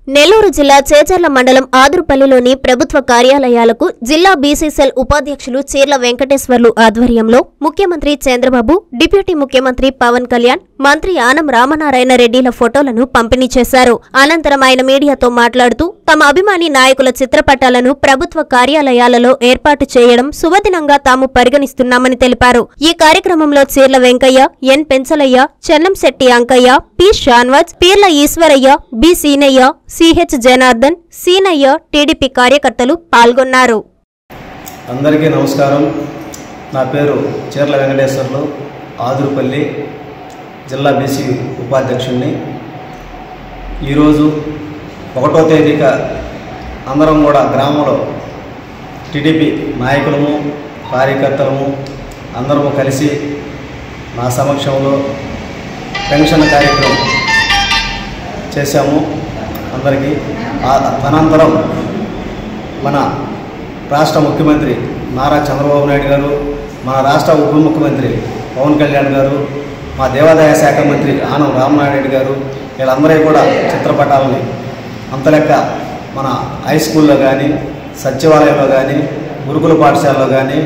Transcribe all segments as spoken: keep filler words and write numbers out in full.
నెల్లూరు జిల్లా చేజర్ల మండలం ఆదురుపల్లిలోని ప్రభుత్వ కార్యాలయాలకు జిల్లా బీసీసీఎల్ ఉపాధ్యక్షులు చీర్ల వెంకటేశ్వర్లు ఆధ్వర్యంలో ముఖ్యమంత్రి చంద్రబాబు, డిప్యూటీ ముఖ్యమంత్రి పవన్ కళ్యాణ్, మంత్రి ఆనం రామనారాయణ రెడ్డిల ఫోటోలను పంపిణీ చేశారు. అనంతరం ఆయన మీడియాతో మాట్లాడుతూ తమ అభిమాని నాయకుల చిత్రపటాలను ప్రభుత్వ కార్యాలయాలలో ఏర్పాటు చేయడం శుభదినంగా తాము పరిగణిస్తున్నామని తెలిపారు. ఈ కార్యక్రమంలో Cheerla Venkaiah, N Penchalaiah, Chennamsetti Ankaiah, P Shahnawaz, Peerla Eswaraiah, B Seenaiah, CH Janardhan, Seenaiah, TDP కార్యకర్తలు పాల్గొన్నారు. అందరికీ నమస్కారం. నా పేరు చీర్ల వెంకటేశ్వర్లు, ఆదురుపల్లి జిల్లా బీసీ ఉపాధ్యక్షుడిని. ఈరోజు ఒకటో తేదీక అందరం కూడా గ్రామంలో టీడీపీ నాయకులము, కార్యకర్తలము అందరము కలిసి నా సమక్షంలో పెన్షన్ కార్యక్రమం చేశాము. అందరికీ అనంతరం మన రాష్ట్ర ముఖ్యమంత్రి నారా చంద్రబాబు నాయుడు గారు, మన రాష్ట్ర ఉప ముఖ్యమంత్రి పవన్ కళ్యాణ్ గారు, మా దేవాదాయ శాఖ మంత్రి ఆనం రామనారాయణ గారు వీళ్ళందరూ కూడా చిత్రపటాలని అంతలెక్క మన హై స్కూల్లో కానీ, సచివాలయంలో కానీ, గురుకుల పాఠశాలలో కానీ,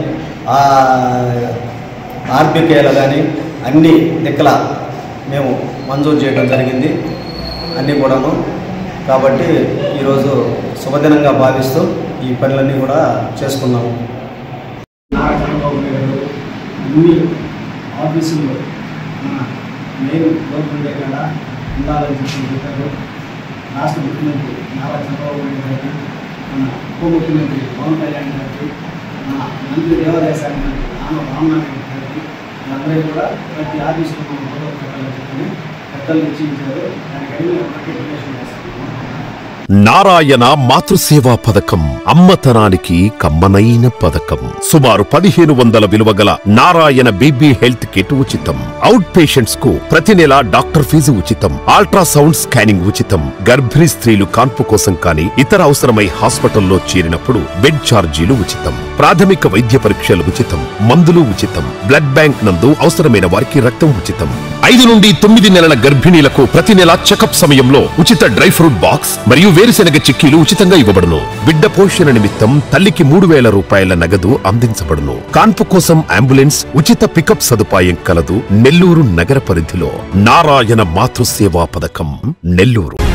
ఆర్బీకేలో కానీ అన్ని దిక్కల మేము మంజూరు చేయడం జరిగింది అన్నీ కూడాను. కాబట్టి ఈరోజు శుభదినంగా భావిస్తూ ఈ పనులన్నీ కూడా చేసుకున్నాము. నారా చంద్రబాబు నాయుడు అన్ని ఆఫీసుల్లో మన మెయిన్ గవర్నమెంట్ దగ్గర ఉండాలని చెప్పి చెప్పారు. రాష్ట్ర ముఖ్యమంత్రి నారా చంద్రబాబు నాయుడు గారికి, మన ఉప ముఖ్యమంత్రి పవన్ కళ్యాణ్ గారికి, మన మంత్రి దేవాదాయ శాఖ మంత్రి ఆనం రామనారాయణ గారికి అందరూ కూడా ప్రతి ఆఫీసులో మనం గౌరవ పెట్టాలని చెప్పి పెద్దలు నిశ్చయించారు. దానికి అన్ని నోటిఫికేషన్ చేస్తాము. నారాయణ మాతృసేవా పథకం అమ్మతనానికి కమ్మనైన పథకం. సుమారు పదిహేను వందల విలువ గల నారాయణ బీబీ హెల్త్ కిట్ ఉచితం. అవుట్ పేషెంట్స్ కు ప్రతి నెల డాక్టర్ ఫీజు ఉచితం. అల్ట్రాసౌండ్ స్కానింగ్ ఉచితం. గర్భిణీ స్త్రీలు కాన్పు కోసం కానీ ఇతర అవసరమై హాస్పిటల్లో చేరినప్పుడు బెడ్ ఛార్జీలు ఉచితం. ప్రాథమిక వైద్య పరీక్షలు ఉచితం. మందులు ఉచితం. బ్లడ్ బ్యాంక్ నందు అవసరమైన వారికి రక్తం ఉచితం. ఐదు నుండి తొమ్మిది నెలల గర్భిణీలకు ప్రతి నెల చెకప్ సమయంలో ఉచిత డ్రై ఫ్రూట్ బాక్స్ మరియు వేరుశెనగ చిక్కీలు ఉచితంగా ఇవ్వబడును. బిడ్డ పోషణ నిమిత్తం తల్లికి మూడు వేల రూపాయల నగదు అందించబడును. కాన్పు కోసం అంబులెన్స్ ఉచిత పికప్ సదుపాయం కలదు. నెల్లూరు నగర పరిధిలో నారాయణ మాతృసేవా పథకం, నెల్లూరు.